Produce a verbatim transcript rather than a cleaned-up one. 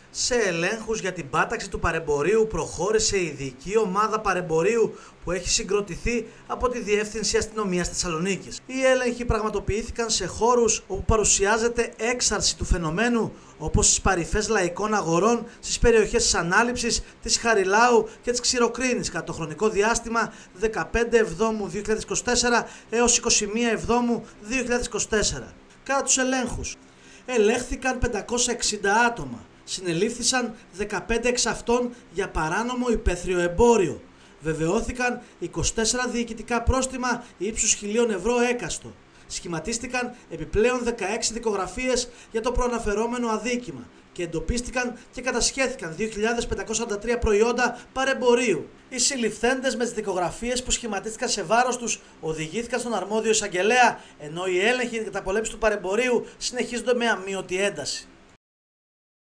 Σε ελέγχους για την πάταξη του παρεμπορίου προχώρησε η ειδική ομάδα παρεμπορίου που έχει συγκροτηθεί από τη Διεύθυνση Αστυνομίας Θεσσαλονίκης. Οι έλεγχοι πραγματοποιήθηκαν σε χώρους όπου παρουσιάζεται έξαρση του φαινομένου, όπως στις παρυφές λαϊκών αγορών στις περιοχές της Ανάληψης, της Χαριλάου και της Ξηροκρίνης κατά το χρονικό διάστημα δεκαπέντε Εβδόμου δύο χιλιάδες είκοσι τέσσερα έως είκοσι μία Εβδόμου δύο χιλιάδες είκοσι τέσσερα. Κατά τους ελέγχους ελέγχθηκαν πεντακόσια εξήντα άτομα. Συνελήφθησαν δεκαπέντε εξ αυτών για παράνομο υπαίθριο εμπόριο. Βεβαιώθηκαν είκοσι τέσσερα διοικητικά πρόστιμα ύψους χιλίων ευρώ έκαστο. Σχηματίστηκαν επιπλέον δεκαέξι δικογραφίες για το προαναφερόμενο αδίκημα και εντοπίστηκαν και κατασχέθηκαν δύο χιλιάδες πεντακόσια ογδόντα τρία προϊόντα παρεμπορίου. Οι συλληφθέντες με τις δικογραφίες που σχηματίστηκαν σε βάρος τους οδηγήθηκαν στον αρμόδιο εισαγγελέα, ενώ οι έλεγχοι για την καταπολέμηση του παρεμπορίου συνεχίζονται με αμείωτη ένταση.